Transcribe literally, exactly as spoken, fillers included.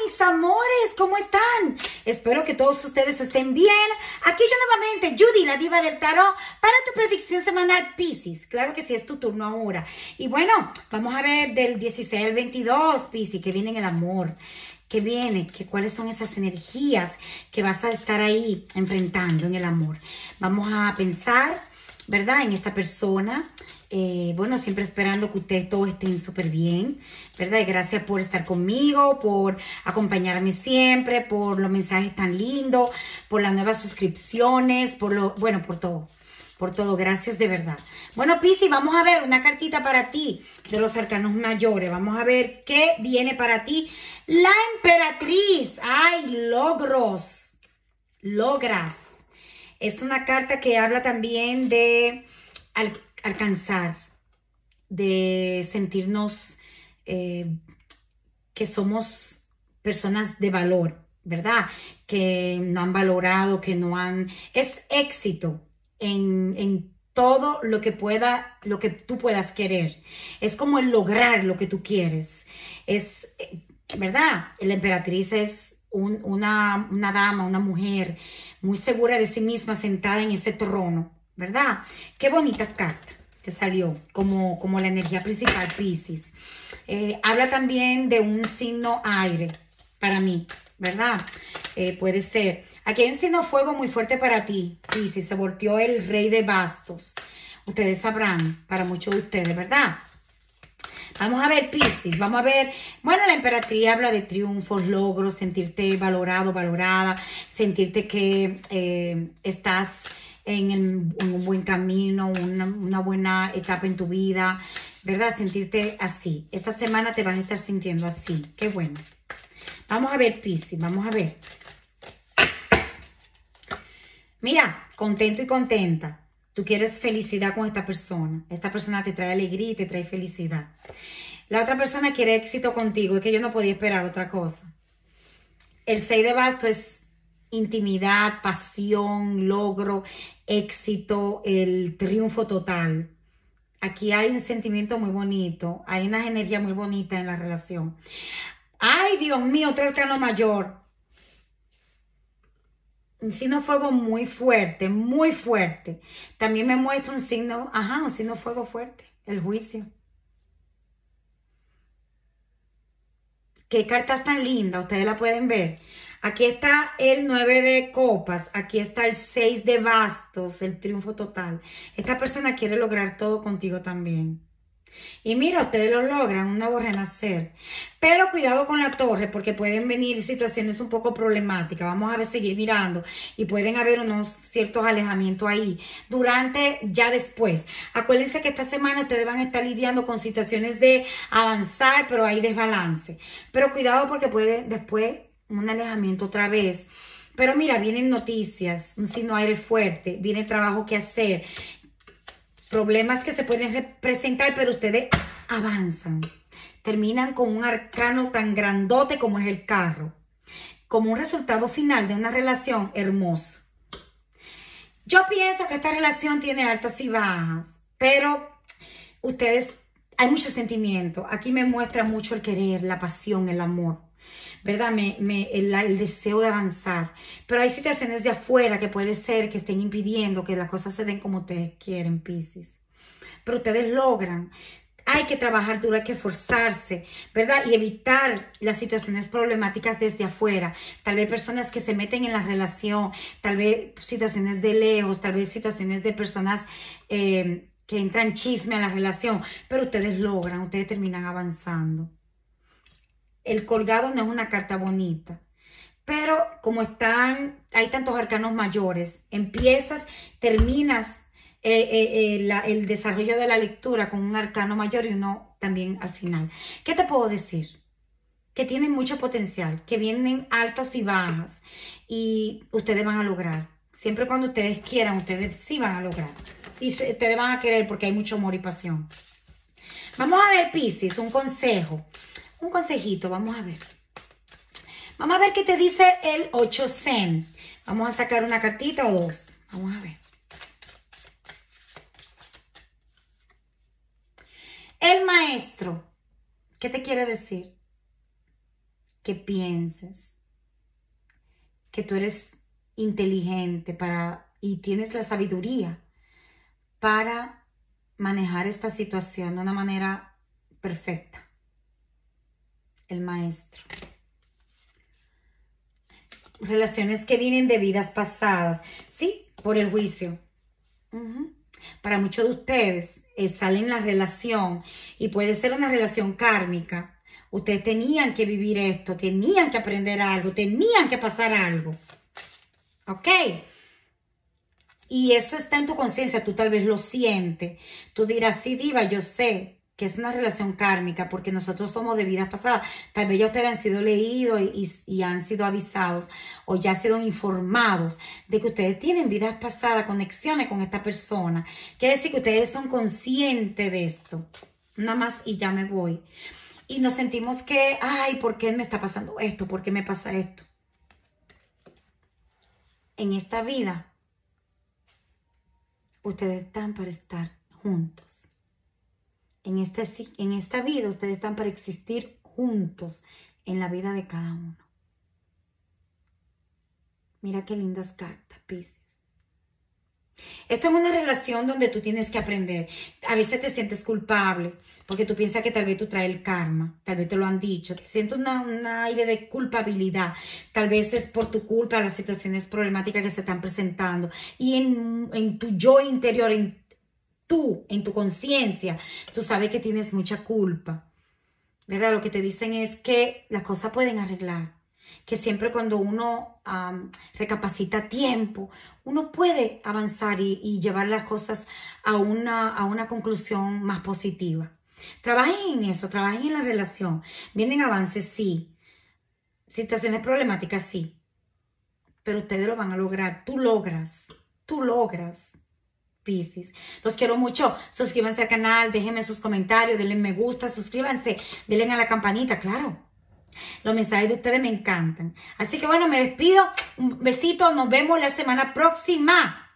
mis amores, ¿cómo están? Espero que todos ustedes estén bien. Aquí yo nuevamente, Judy, la diva del tarot, para tu predicción semanal Piscis. Claro que sí, es tu turno ahora. Y bueno, vamos a ver del dieciséis al veintidós, Piscis, que viene en el amor. ¿Qué viene? ¿Qué, ¿Cuáles son esas energías que vas a estar ahí enfrentando en el amor? Vamos a pensar, ¿verdad? En esta persona. Eh, bueno, siempre esperando que ustedes todos estén súper bien, ¿verdad? Y gracias por estar conmigo, por acompañarme siempre, por los mensajes tan lindos, por las nuevas suscripciones, por lo, bueno, por todo, por todo. Gracias de verdad. Bueno, Piscis, vamos a ver una cartita para ti de los arcanos mayores. Vamos a ver qué viene para ti. La emperatriz. ¡Ay, logros! Logras. Es una carta que habla también de al, alcanzar, de sentirnos eh, que somos personas de valor, ¿verdad? Que no han valorado, que no han... Es éxito en, en todo lo que pueda, lo que tú puedas querer. Es como el lograr lo que tú quieres. Es, ¿verdad? La emperatriz es un, una, una dama, una mujer muy segura de sí misma, sentada en ese trono, ¿verdad? Qué bonita carta te salió como, como la energía principal, Piscis. Eh, habla también de un signo aire para mí, ¿verdad? Eh, puede ser. Aquí hay un signo fuego muy fuerte para ti, Piscis. Se volteó el rey de bastos. Ustedes sabrán, para muchos de ustedes, ¿verdad? Vamos a ver, Piscis, vamos a ver. Bueno, la emperatriz habla de triunfos, logros, sentirte valorado, valorada, sentirte que eh, estás en, el, en un buen camino, una, una buena etapa en tu vida, ¿verdad? Sentirte así. Esta semana te vas a estar sintiendo así. Qué bueno. Vamos a ver, Piscis, vamos a ver. Mira, contento y contenta. Tú quieres felicidad con esta persona. Esta persona te trae alegría y te trae felicidad. La otra persona quiere éxito contigo. Es que yo no podía esperar otra cosa. El seis de bastos es intimidad, pasión, logro, éxito, el triunfo total. Aquí hay un sentimiento muy bonito. Hay una energía muy bonita en la relación. Ay, Dios mío, otro arcano mayor. Un signo fuego muy fuerte, muy fuerte. También me muestra un signo, ajá, un signo fuego fuerte, el juicio. Qué cartas tan lindas, ustedes la pueden ver. Aquí está el nueve de copas, aquí está el seis de bastos, el triunfo total. Esta persona quiere lograr todo contigo también. Y mira, ustedes lo logran, un nuevo renacer. Pero cuidado con la torre, porque pueden venir situaciones un poco problemáticas. Vamos a ver, seguir mirando. Y pueden haber unos ciertos alejamientos ahí. Durante, ya después. Acuérdense que esta semana ustedes van a estar lidiando con situaciones de avanzar, pero hay desbalance. Pero cuidado porque puede después un alejamiento otra vez. Pero mira, vienen noticias, un signo aire fuerte, viene trabajo que hacer. Problemas que se pueden representar, pero ustedes avanzan. Terminan con un arcano tan grandote como es el carro. Como un resultado final de una relación hermosa. Yo pienso que esta relación tiene altas y bajas, pero ustedes, hay mucho sentimiento. Aquí me muestra mucho el querer, la pasión, el amor. ¿Verdad? Me, me, el, el deseo de avanzar. Pero hay situaciones de afuera que puede ser que estén impidiendo que las cosas se den como ustedes quieren, Piscis. Pero ustedes logran. Hay que trabajar duro, hay que esforzarse, ¿verdad? Y evitar las situaciones problemáticas desde afuera. Tal vez personas que se meten en la relación, tal vez situaciones de lejos, tal vez situaciones de personas eh, que entran chisme a la relación. Pero ustedes logran, ustedes terminan avanzando. El colgado no es una carta bonita, pero como están, hay tantos arcanos mayores, empiezas, terminas eh, eh, eh, la, el desarrollo de la lectura con un arcano mayor y uno también al final. ¿Qué te puedo decir? Que tienen mucho potencial, que vienen altas y bajas y ustedes van a lograr. Siempre cuando ustedes quieran, ustedes sí van a lograr. Y ustedes van a querer porque hay mucho amor y pasión. Vamos a ver, Piscis, un consejo. Un consejito, vamos a ver. Vamos a ver qué te dice el ocho Zen. Vamos a sacar una cartita o dos. Vamos a ver. El maestro. ¿Qué te quiere decir? que pienses que tú eres inteligente para, y tienes la sabiduría para manejar esta situación de una manera perfecta. El maestro. Relaciones que vienen de vidas pasadas. Sí, por el juicio. Uh-huh. Para muchos de ustedes eh, salen la relación y puede ser una relación kármica. Ustedes tenían que vivir esto, tenían que aprender algo, tenían que pasar algo. ¿Ok? Y eso está en tu conciencia, tú tal vez lo sientes. Tú dirás, sí, diva, yo sé que es una relación kármica porque nosotros somos de vidas pasadas. Tal vez ya ustedes han sido leídos y, y, y han sido avisados o ya han sido informados de que ustedes tienen vidas pasadas, conexiones con esta persona. Quiere decir que ustedes son conscientes de esto. Nada más y ya me voy. Y nos sentimos que, ay, ¿por qué me está pasando esto? ¿Por qué me pasa esto? En esta vida, ustedes están para estar juntos. En, este, en esta vida, ustedes están para existir juntos en la vida de cada uno. Mira qué lindas cartas, Piscis. Esto es una relación donde tú tienes que aprender. A veces te sientes culpable porque tú piensas que tal vez tú traes el karma. Tal vez te lo han dicho. Te sientes una, un aire de culpabilidad. Tal vez es por tu culpa las situaciones problemáticas que se están presentando. Y en, en tu yo interior, en tú, en tu conciencia, tú sabes que tienes mucha culpa. ¿Verdad? Lo que te dicen es que las cosas pueden arreglar. Que siempre cuando uno um, recapacita a tiempo, uno puede avanzar y, y llevar las cosas a una, a una conclusión más positiva. Trabajen en eso, trabajen en la relación. Vienen avances, sí. Situaciones problemáticas, sí. Pero ustedes lo van a lograr. Tú logras. Tú logras. Piscis. Los quiero mucho. Suscríbanse al canal, déjenme sus comentarios, denle me gusta, suscríbanse, denle a la campanita, claro. Los mensajes de ustedes me encantan. Así que bueno, me despido. Un besito. Nos vemos la semana próxima.